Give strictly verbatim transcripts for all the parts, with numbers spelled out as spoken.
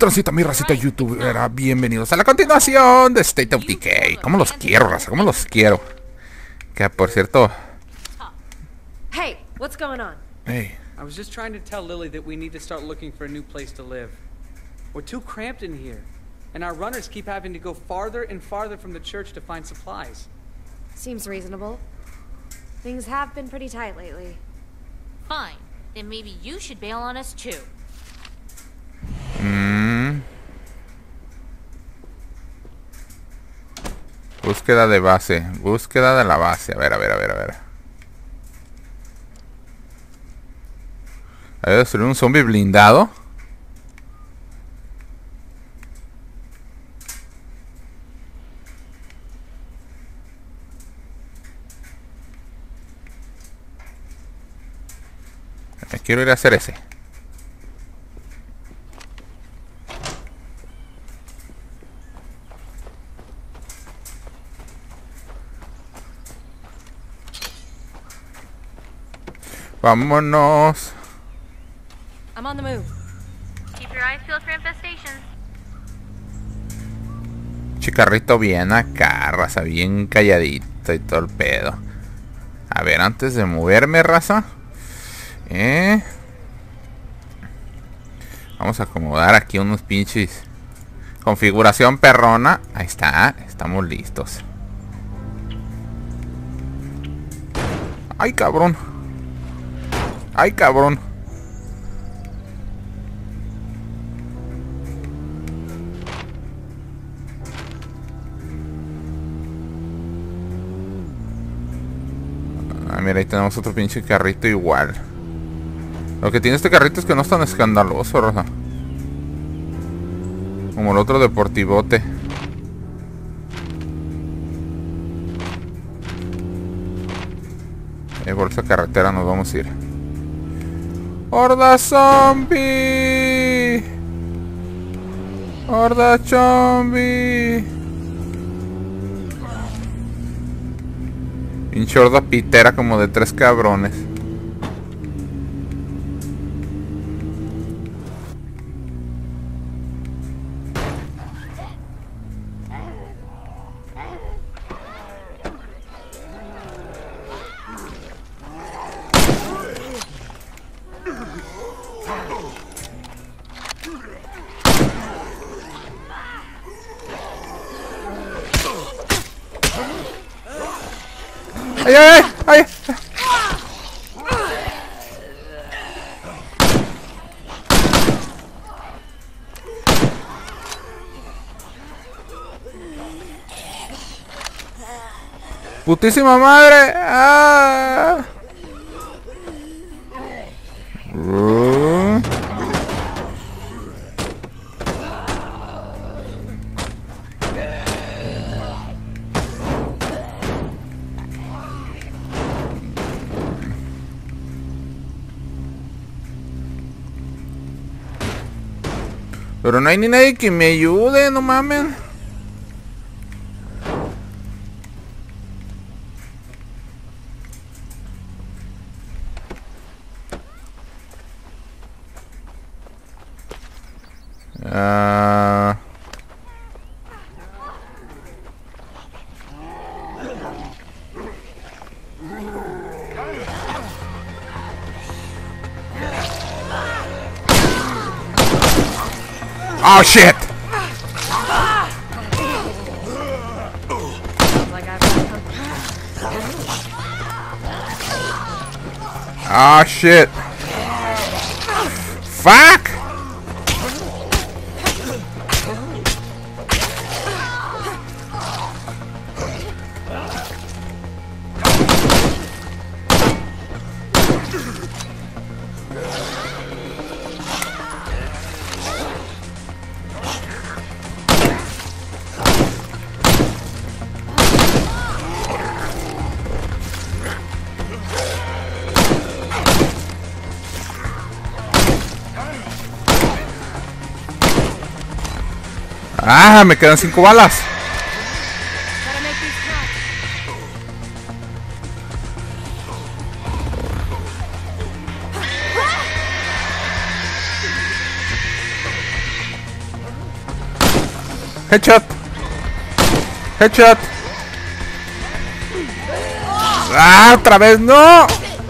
transita mi racita youtubera? Bienvenidos a la continuación de State of Decay. ¿Cómo los quiero, raza? ¿Cómo los quiero? Que por cierto... Hey, what's going on? Hey. I was just trying to tell Lily that we need to start looking for a new place to live. We're too cramped in here, and our runners keep having to go farther and farther from the church to find supplies. Seems reasonable. Things have been pretty tight lately. Fine. Then maybe you should bail on us too. Mm. Búsqueda de base. Búsqueda de la base. A ver, a ver, a ver, a ver. Hay que destruir un zombie blindado. Me quiero ir a hacer ese. Vámonos. I'm on the move. Keep your eyes peeled for infestations. Chicarrito bien acá, raza, bien calladito y todo el pedo. A ver, antes de moverme, raza. Eh. Vamos a acomodar aquí unos pinches. Configuración perrona. Ahí está, estamos listos. Ay, cabrón. Ay, cabrón. Ah, mira, ahí tenemos otro pinche carrito igual. Lo que tiene este carrito es que no es tan escandaloso, raza. Como el otro deportivote. Eh, por esa carretera nos vamos a ir. ¡Horda zombie! ¡Horda zombie! Pinche horda pitera como de tres cabrones. ¡Ay, ay, ay! ¡Putísima madre! ¡Ah! Uh. Pero no hay ni nadie que me ayude, no mamen. Ah... Oh shit! Oh shit! Fuck! Ah, me quedan cinco balas. Headshot. Headshot. ¡Ah! ¡Otra vez! ¡No!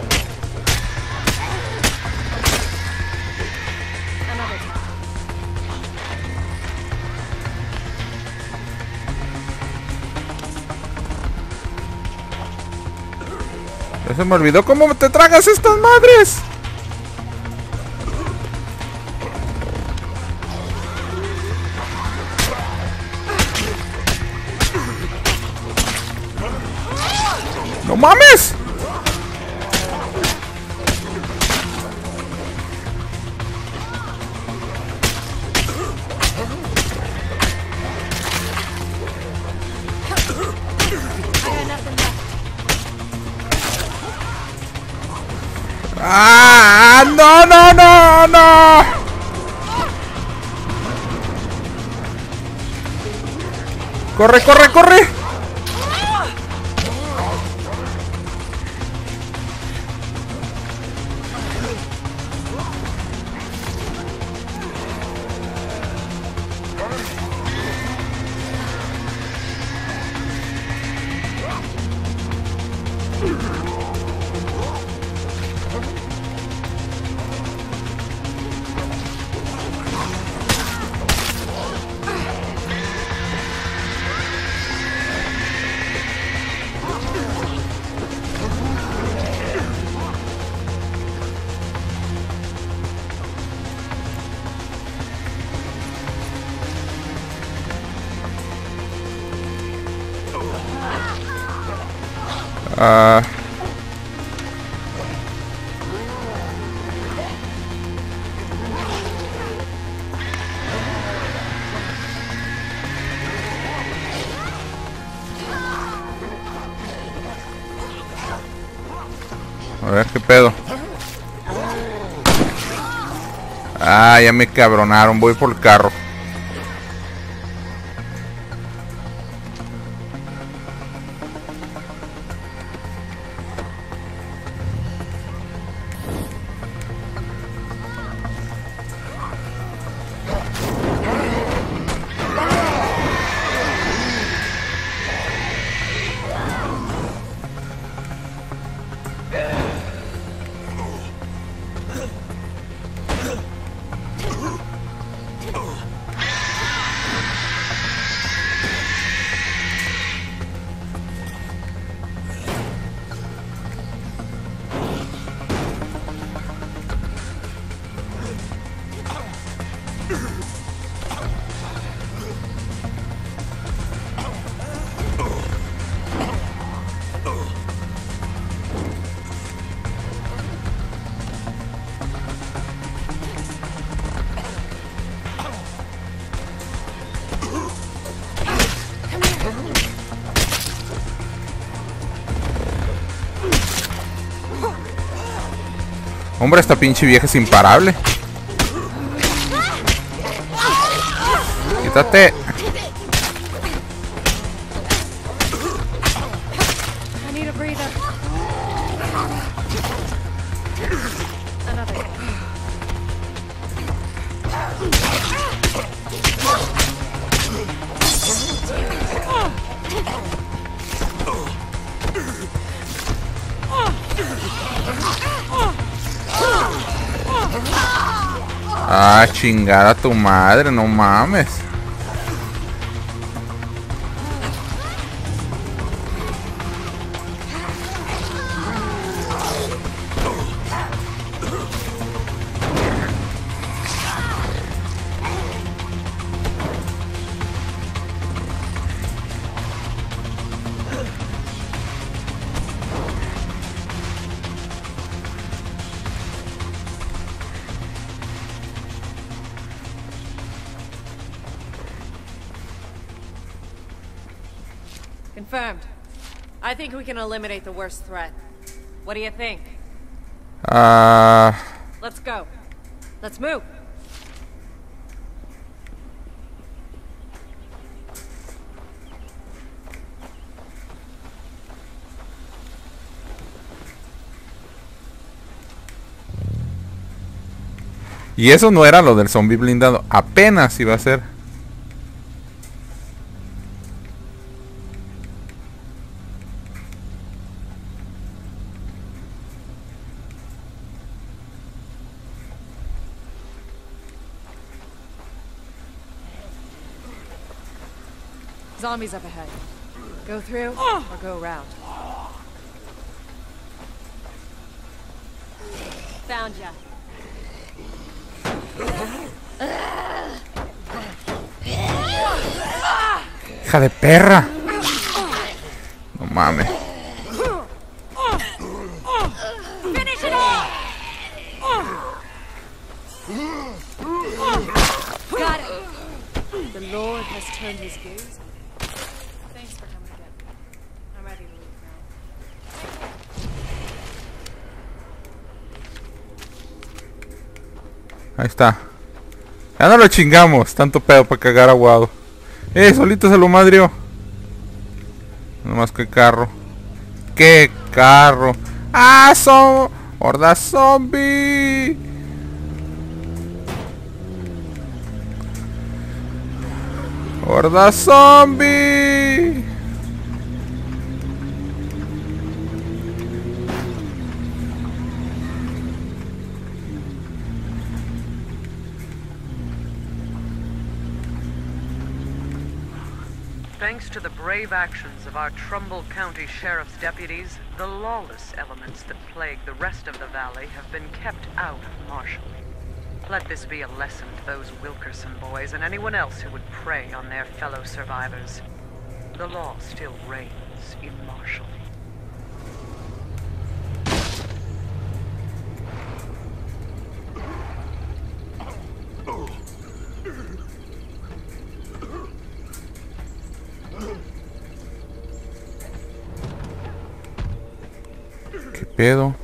Ya se me olvidó cómo te tragas estas madres. ¡No mames! ¡Ah! ¡No, no, no, no! ¡Corre, corre, corre! Ah... A ver qué pedo. Ah, ya me cabronaron. Voy por el carro. Hombre, esta pinche vieja es imparable. Quítate. Ah, chingar a tu madre, no mames. Confirmed. I think we can eliminate the worst threat. What do you think? Ah... Let's go. Let's move. Y eso no era lo del zombie blindado. Apenas iba a ser. Zombies up ahead. Go through or go around. Found ya. Hija de perra. No mames. Finish it off! Got it. The Lord has turned his gaze. Thanks for coming again. I'm ready to leave now. Ahí está. Ya no lo chingamos. Tanto pedo para cagar aguado. Eh, solito se lo madrió. Nomás que carro. ¿Qué carro? ¡Ah, son! ¡Horda zombie! ¡Horda zombie! Thanks to the brave actions of our Trumbull County Sheriff's deputies, the lawless elements that plague the rest of the valley have been kept out of Marshall. Let this be a lesson to those Wilkerson boys and anyone else who would prey on their fellow survivors. The law still reigns in Marshall. ¿Qué pedo?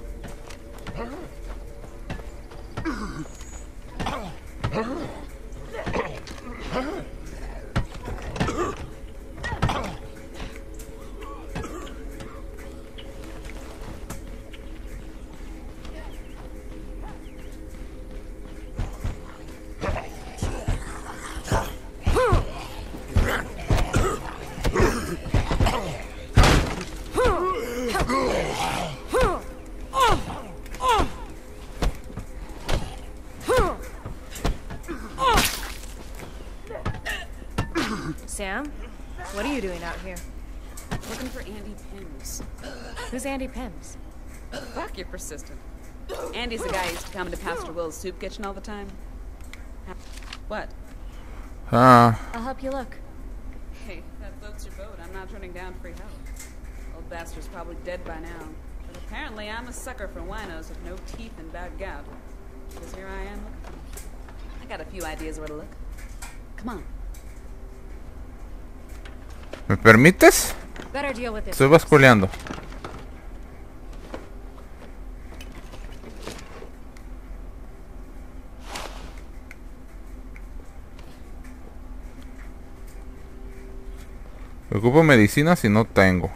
Sam, what are you doing out here? Looking for Andy Pims. Who's Andy Pims? Fuck, you're persistent. Andy's the guy who used to come into Pastor Will's soup kitchen all the time. What? Ah, I'll help you look. Hey, that floats your boat. I'm not turning down free help. Old bastard's probably dead by now. But apparently I'm a sucker for winos with no teeth and bad gout. Because here I am looking for them. I got a few ideas where to look. Come on. ¿me permites? Better deal with this. Estoy basculeando. Ocupo medicinas y no tengo.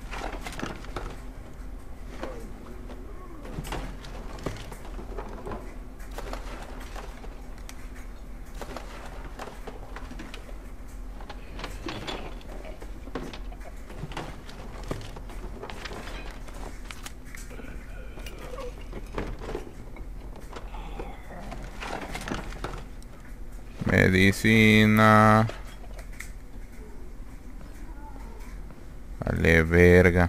Medicina. Vale, verga.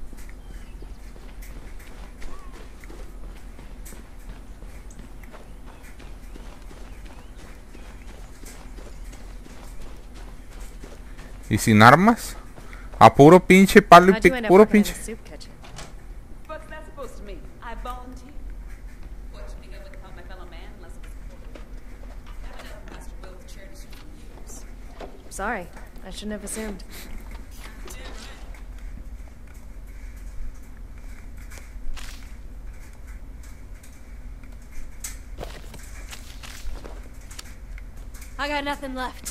¿Y sin armas? A puro pinche palo y How'd you pico, end up puro working in pinche. a soup kitchen? What's that supposed to mean? I volunteer. What, you think I wouldn't help my fellow man unless it was important? I've been at Pastor Will's charity soup for years. Sorry, I shouldn't have assumed. I got nothing left.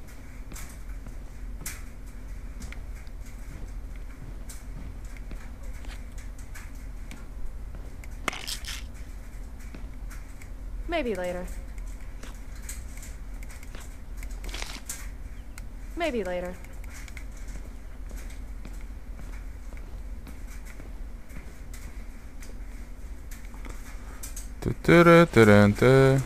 Maybe later. Maybe later. Tu-tu-ru-tu-ru-tu.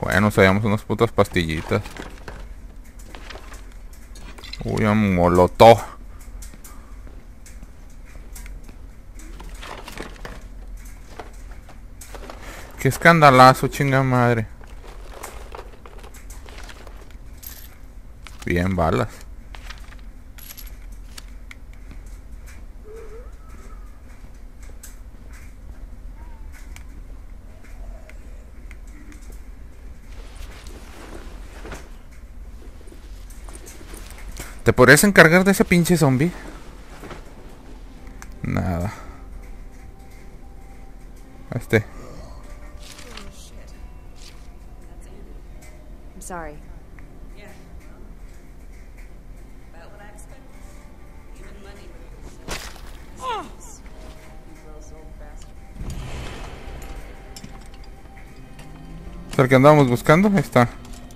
Bueno, usamos unas putas pastillitas. Uy, un molotov. Qué escandalazo, chinga madre. Bien, balas. ¿Te podrías encargar de ese pinche zombie? Nada. Este. I'm sorry. Yeah. About what I expected. Even money moves. You gross old bastard. ¿Es el que andábamos buscando? Ahí está.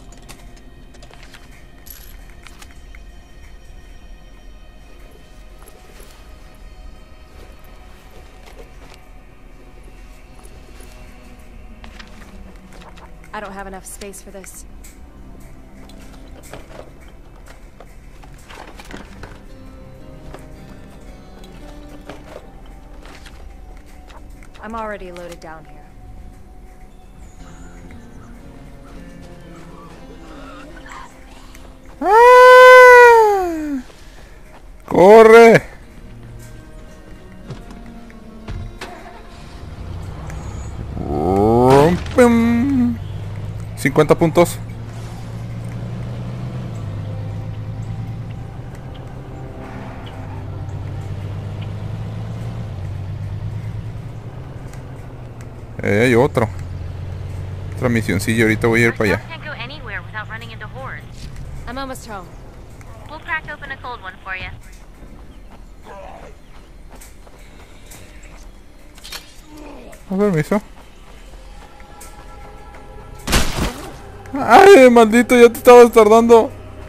I don't have enough space for this. I'm already loaded down here. ¡Ah! ¡Corre! ¡Pum! cincuenta puntos. Eh, hay otro. Otra misioncilla, ahorita voy a ir para allá. Can't go anywhere without running into hordes. I'm almost home. We'll crack open a cold one for you. A permiso. Ay, maldito, ya te estabas tardando.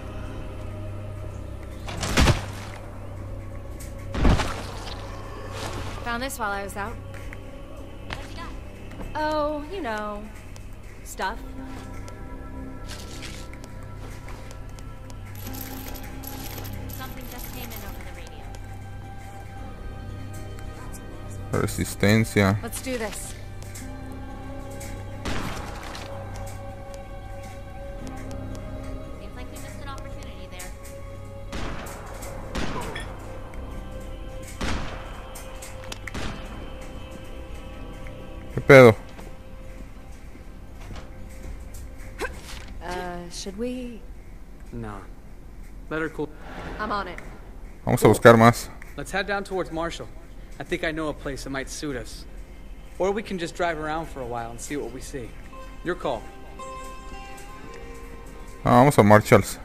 Found this while I was out. Oh, you know, stuff. Something just came in over the radio. Resistencia. Let's do this. Seems like we missed an opportunity there. ¿Qué pedo? Uh, should we? Nah. Let her cool. I'm on it. Vamos a buscar más. Let's head down towards Marshall. I think I know a place that might suit us. Or we can just drive around for a while and see what we see. Your call. Ah, vamos a Marshalls.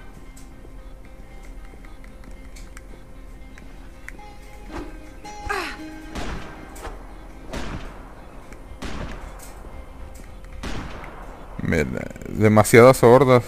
Mira, demasiadas hordas.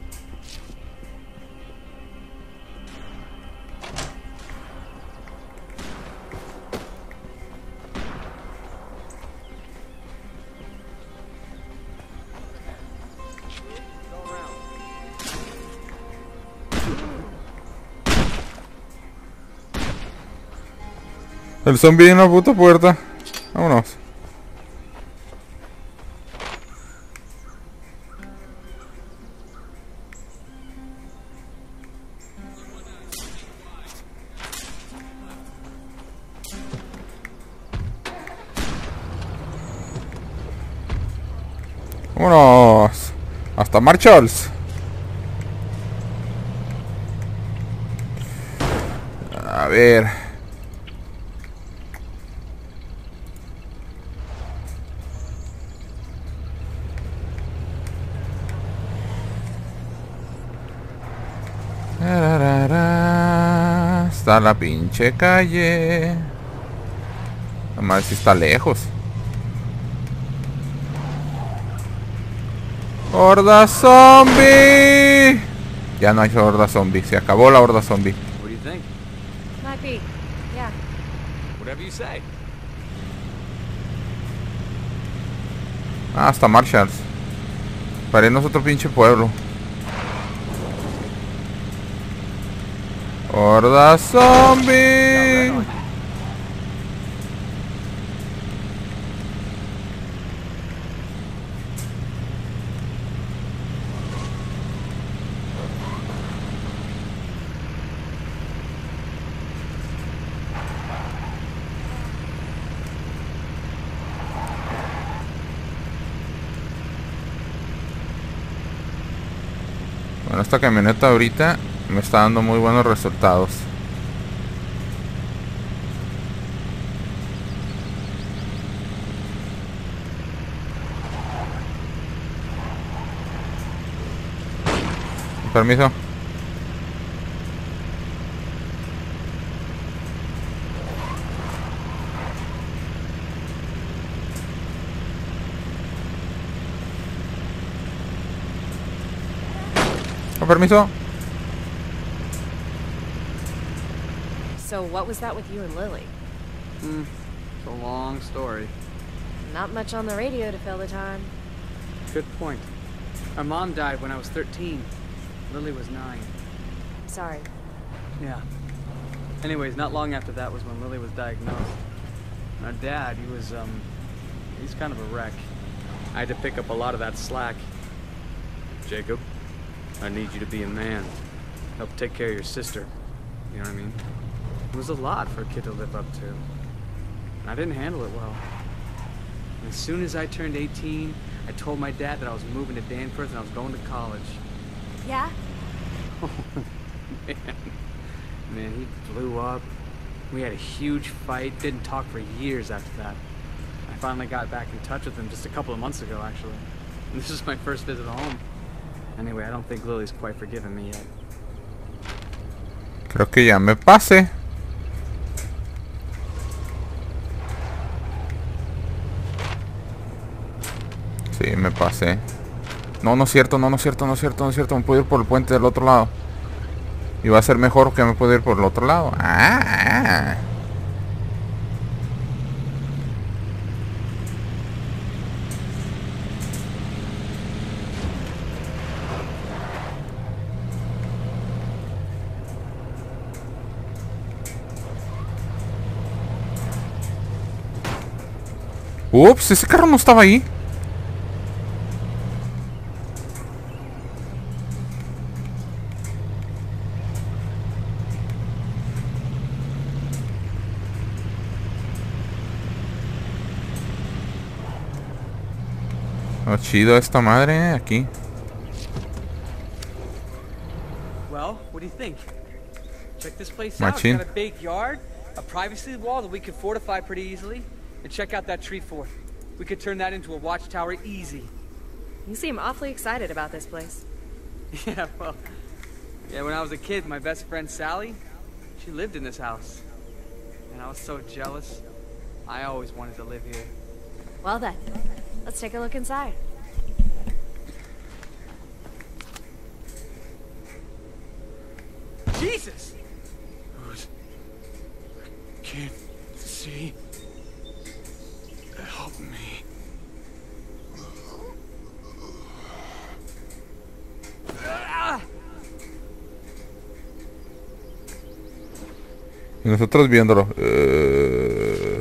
El zombie en la puta puerta. Vámonos. Vámonos. Hasta Marshalls. A ver. Está la pinche calle. Nada más si está lejos. ¡Horda zombie! Ya no hay horda zombie. Se acabó la horda zombie. What do you think? Might be. Yeah. Whatever you say. Ah, hasta Marshalls. Para irnos a otro pinche pueblo. Horda zombie. Bueno, esta camioneta ahorita me está dando muy buenos resultados. Permiso. Con permiso. So what was that with you and Lily? Hmm, it's a long story. Not much on the radio to fill the time. Good point. Our mom died when I was thirteen. Lily was nine. Sorry. Yeah. Anyways, not long after that was when Lily was diagnosed. And our dad, he was, um, he's kind of a wreck. I had to pick up a lot of that slack. Jacob, I need you to be a man. Help take care of your sister. You know what I mean? It was a lot for a kid to live up to. And I didn't handle it well. And as soon as I turned eighteen, I told my dad that I was moving to Danforth and I was going to college. Yeah? Oh, man. Man, he blew up. We had a huge fight, didn't talk for years after that. I finally got back in touch with him just a couple of months ago, actually. And this is my first visit home. Anyway, I don't think Lily's quite forgiven me yet. Creo que ya me pasé. Sí, me pasé. No, no es cierto, no, no es cierto, no es cierto, no es cierto. Me puedo ir por el puente del otro lado. Y va a ser mejor que me puedo ir por el otro lado. Ah. Ups, ese carro no estaba ahí. Oh, chido esta madre, eh, aquí. Well, what do you think? Check this place Machín. out. It's got a big yard, a privacy wall that we could fortify pretty easily. And check out that tree fort. We could turn that into a watchtower easy. You seem awfully excited about this place. Yeah, well, yeah, when I was a kid, my best friend Sally, she lived in this house. And I was so jealous. I always wanted to live here. Well then, let's take a look inside. Jesus! I can't see. Help me. Y nosotros viéndolo. Uh...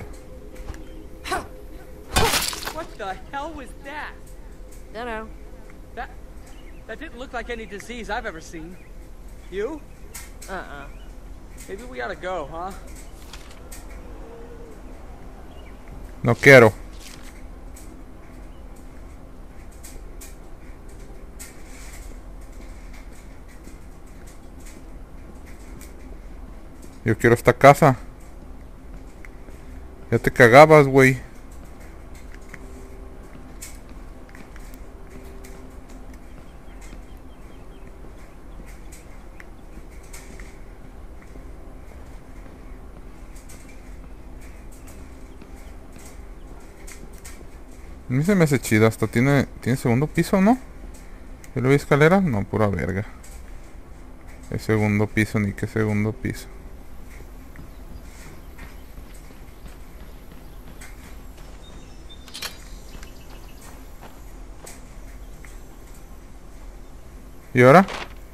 What the hell was that? No, no. That that didn't look like any disease I've ever seen. You? Uh-uh. Maybe we ought to go, huh? No quiero. Yo quiero esta casa. Ya te cagabas, güey. A mí se me hace chido. Hasta tiene, tiene segundo piso, ¿no? ¿Y luego escalera? No, pura verga. Es segundo piso, ni que segundo piso. ¿Y ahora?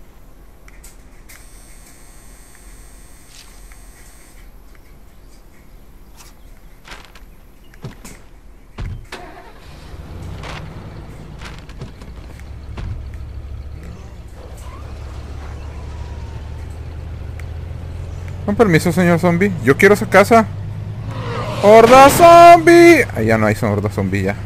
Con permiso, señor zombie. Yo quiero esa casa. ¡Horda zombie! Ah, ya no hay horda zombie ya.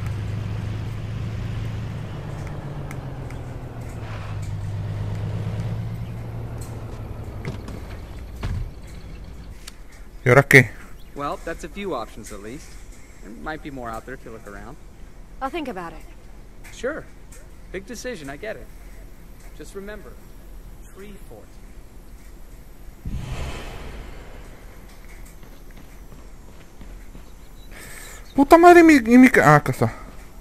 ¿Y ahora qué? Well, that's a few options at least. There might be more out there if you look around. I'll think about it. Sure. Big decision, I get it. Just remember, Tree Fort. Puta madre, mi, y mi... Ah, acá está.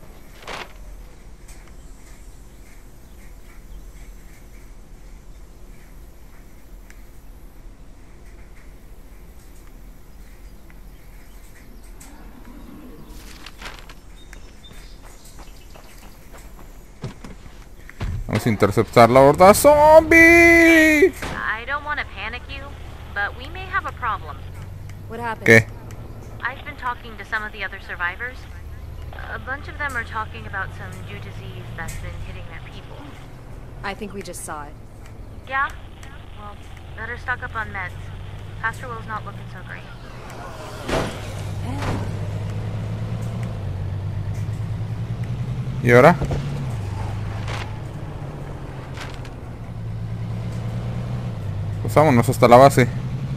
Vamos a interceptar la horda zombie. I don't want to panic you, but we may have a problem. What happened? ¿Qué? I've been talking to some of the other survivors. A bunch of them are talking about some new disease that's been hitting their people. I think we just saw it. Yeah? Well, better stock up on meds. Pastor Will's not looking so great. ¿Y ahora? Pues vámonos hasta la base.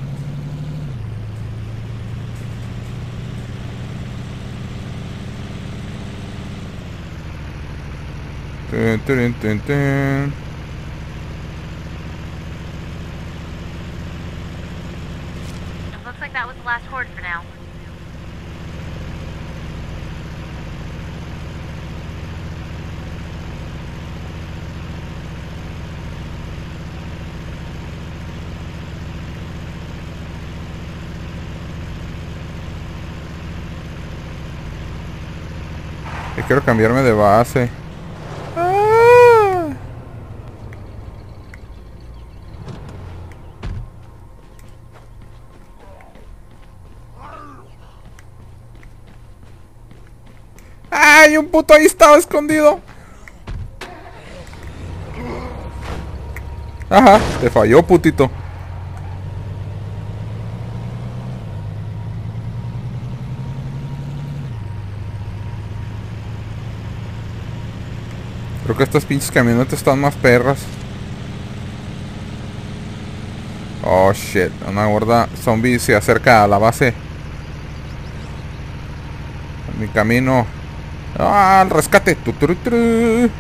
Tun, tun, tun, tun. It looks like that was the last horde for now. Yo quiero cambiarme de base. ¡Ay! Un puto ahí estaba escondido. Ajá, te falló, putito. Creo que estas pinches camionetas están más perras. Oh shit, una horda zombie se acerca a la base. En mi camino. ¡Ah! ¡Al rescate! ¡Tuturu-turu!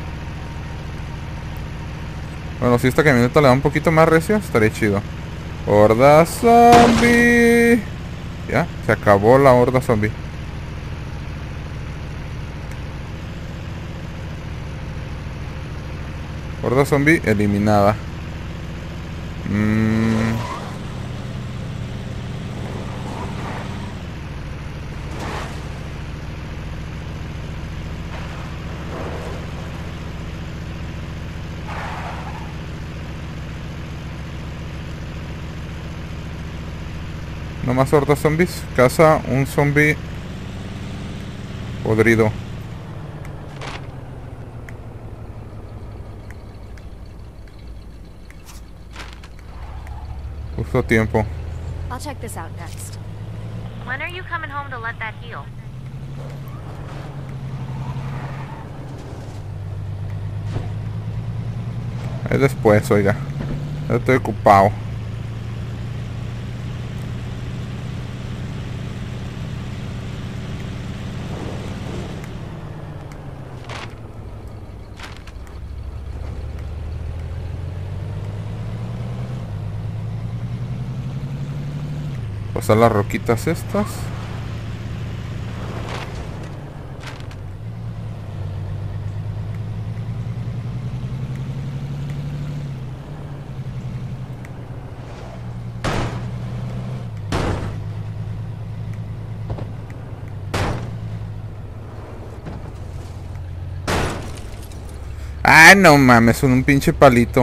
Bueno, si esta camioneta le da un poquito más recio, estaría chido. Horda zombie. Ya, se acabó la horda zombie. Horda zombie eliminada. Mmm... No más hordas zombies. Caza un zombie podrido. Justo a tiempo. I'll check this out next. When are you coming home to let that heal? Es después, oiga. Ya estoy ocupado. Pasar las roquitas estas. Ah, no mames, son un pinche palito.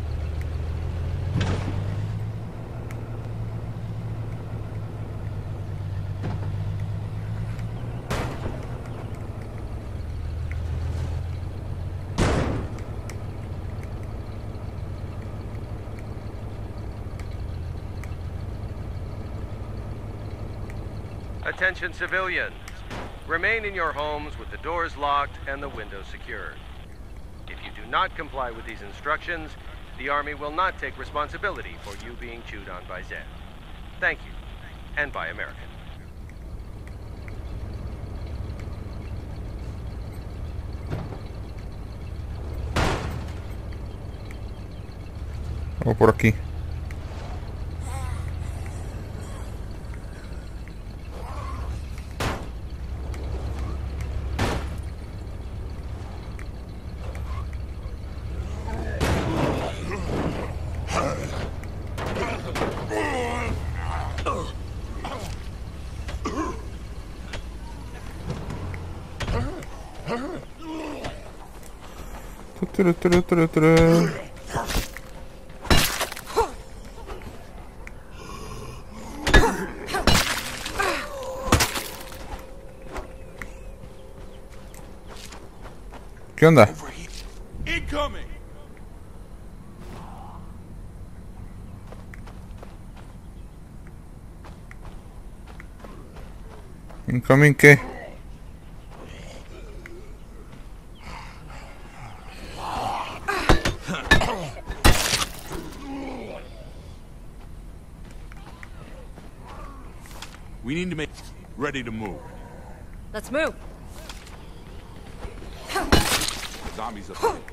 Attention civilians. Remain in your homes with the doors locked and the windows secured. If you do not comply with these instructions, the Army will not take responsibility for you being chewed on by Zed. Thank you, and Buy American. O por aquí. Tru, tru, tru, tru. ¿Qué onda? Incoming. ¿Incoming qué? We need to make ready to move. Let's move. Zombies up there.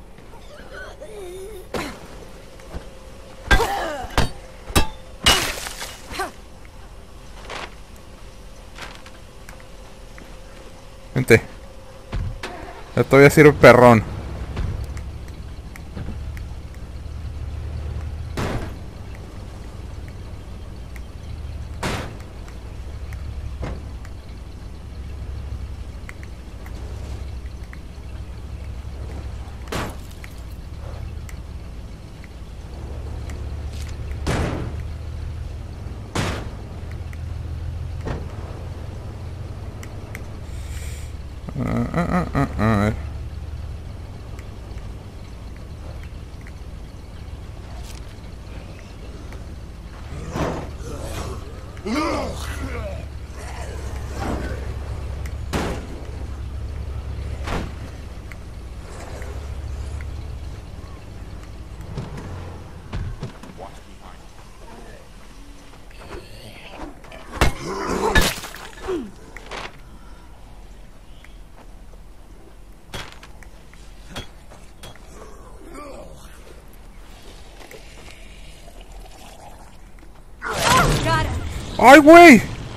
Vente. Ya todavía sirve perrón. Uh, uh, uh, uh, uh. ¡Ay, güey!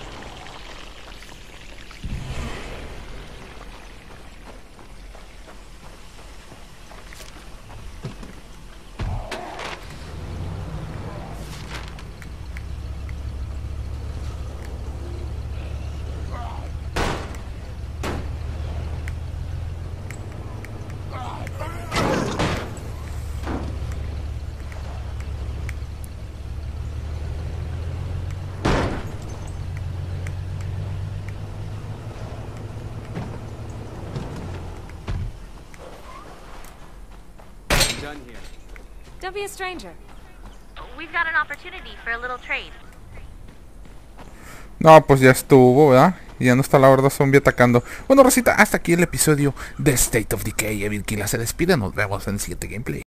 Done here. Don't be a stranger. We've got an opportunity for a little trade. No, pues ya estuvo, ¿verdad? Y ya no está la horda zombie atacando. Bueno, Rosita, hasta aquí el episodio de State of Decay. Evil Killa se despide. Nos vemos en el siguiente gameplay.